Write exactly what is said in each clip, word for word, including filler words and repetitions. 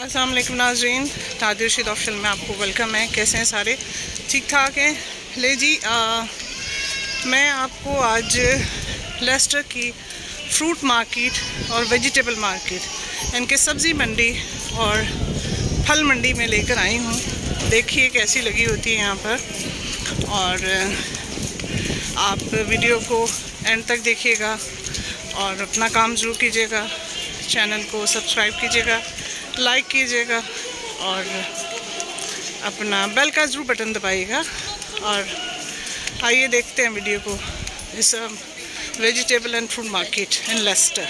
अस्सलाम वालेकुम नाज़रीन, तादिर रशीद ऑफिशियल में आपको वेलकम है। कैसे हैं सारे? ठीक ठाक हैं। ले जी आ, मैं आपको आज लेस्टर की फ्रूट मार्केट और वेजिटेबल मार्केट, इनके सब्ज़ी मंडी और फल मंडी में लेकर आई हूँ। देखिए कैसी लगी होती है यहाँ पर, और आप वीडियो को एंड तक देखिएगा और अपना काम ज़रूर कीजिएगा। चैनल को सब्सक्राइब कीजिएगा, लाइक कीजिएगा और अपना बेल का ज़रूर बटन दबाइएगा। और आइए देखते हैं वीडियो को, इस vegetable and fruit market in Leicester.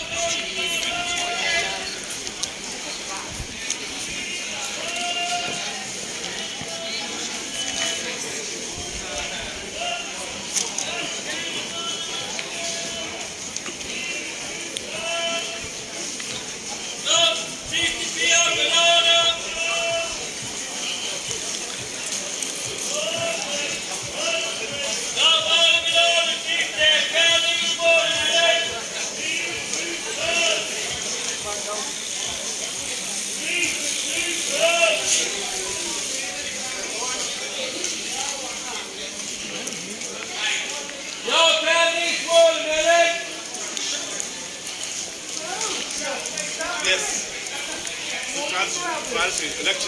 Yes. Transfer, election.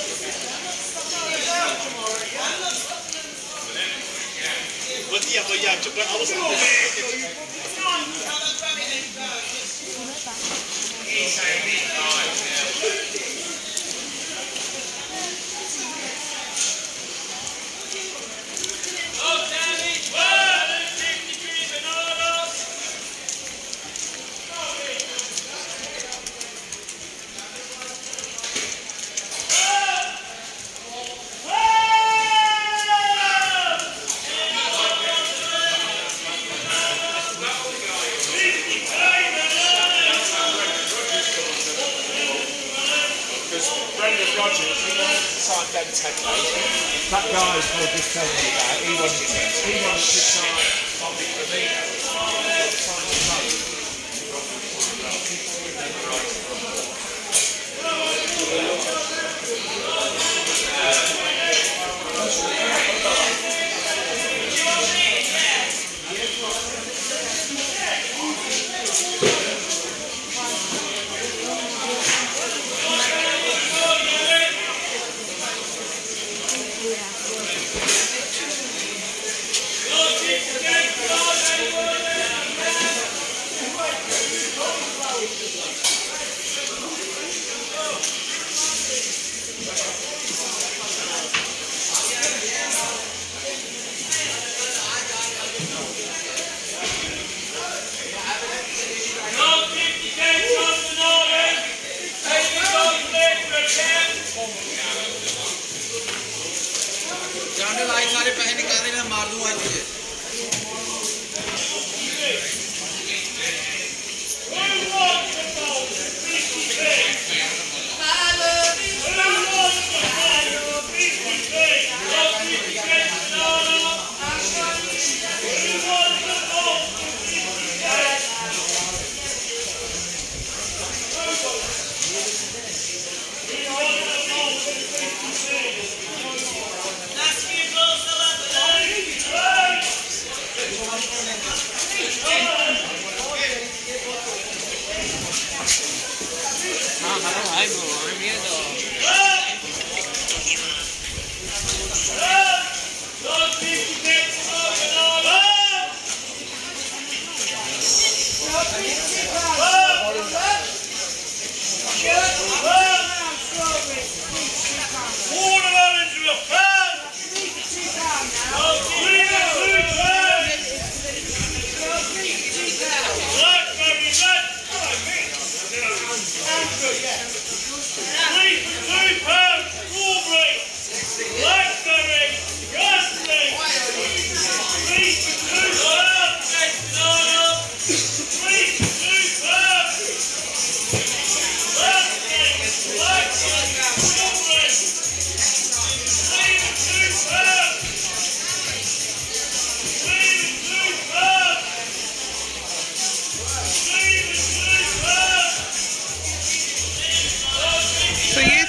But yeah, but yeah, but I was Brendan Rogers, he wanted to sign Ben Tedley. That guy is called just telling me about. He wanted to, he wanted to sign Bobby Firmino. सारे पैसे निकाल देना, मार दूंगा तुझे।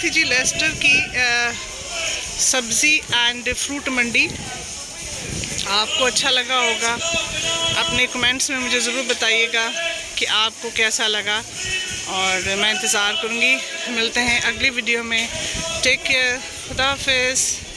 जी Lester की सब्ज़ी and fruit मंडी। आपको अच्छा लगा होगा, अपने कमेंट्स में मुझे ज़रूर बताइएगा कि आपको कैसा लगा, और मैं इंतज़ार करूँगी। मिलते हैं अगली वीडियो में। टेक केयर, खुदा हाफिज़।